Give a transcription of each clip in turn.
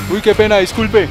Uy, qué pena, disculpe.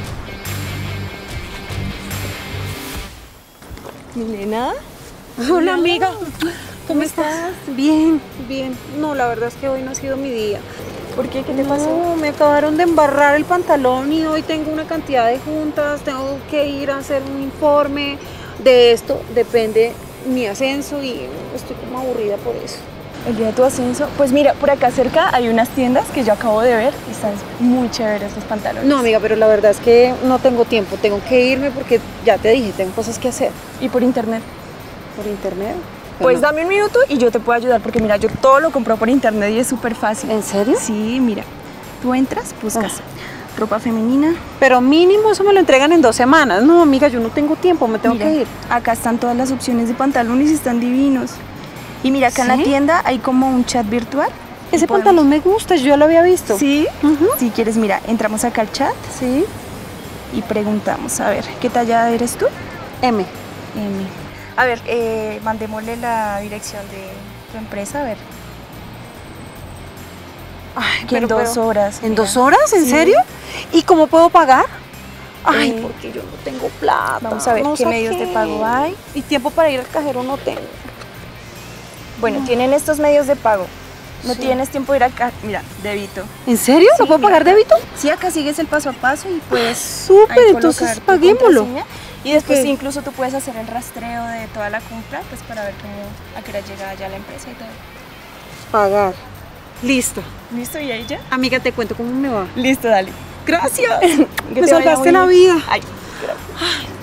Milena. Hola amiga, ¿Cómo estás? bien, bien. No, la verdad es que hoy no ha sido mi día. ¿Por qué? ¿Qué te pasó? No, me acabaron de embarrar el pantalón y hoy tengo una cantidad de juntas, tengo que ir a hacer un informe. De esto depende mi ascenso y estoy como aburrida por eso. El día de tu ascenso. Pues mira, por acá cerca hay unas tiendas que yo acabo de ver y están muy chéveres los pantalones. No, amiga, pero la verdad es que no tengo tiempo, tengo que irme porque ya te dije, tengo cosas que hacer. ¿Y por internet? ¿Por internet? Pues Bueno, dame un minuto y yo te puedo ayudar porque mira, yo todo lo compro por internet y es súper fácil. ¿En serio? Sí, mira, tú entras, buscas ropa femenina. Pero mínimo eso me lo entregan en 2 semanas. No, amiga, yo no tengo tiempo, me tengo Mira, que ir. acá están todas las opciones de pantalones y están divinos. Y mira, acá en la ¿Sí? tienda hay como un chat virtual. Ese Y podemos- pantalón me gusta, yo ya lo había visto. Sí, Ujú. si quieres, mira, entramos acá al chat Sí. y preguntamos, a ver, ¿qué talla eres tú? M. M. A ver, mandémosle la dirección de tu empresa, a ver. Ay, Que en 2 horas. ¿En mira. 2 horas? ¿En Sí. serio? ¿Y cómo puedo pagar? Ay, Eh, porque yo no tengo plata. Vamos a ver no qué medios de saqué. pago hay. Y tiempo para ir al cajero no tengo. Bueno, tienen estos medios de pago. No Sí. tienes tiempo de ir acá. Mira, débito. ¿En serio? Sí, ¿No puedo mira pagar acá. débito? Sí, acá sigues el paso a paso y puedes Súper, ahí entonces colocar tu paguémoslo. contraseña. Y después Ok. incluso tú puedes hacer el rastreo de toda la compra, pues para ver cómo a qué hora llega ya la empresa y todo. Pagar. Listo. ¿Listo? ¿Y ahí ya? Amiga, te cuento cómo me va. Listo, dale. Gracias. Que Me te vaya salvaste muy la bien. vida. Ay, gracias.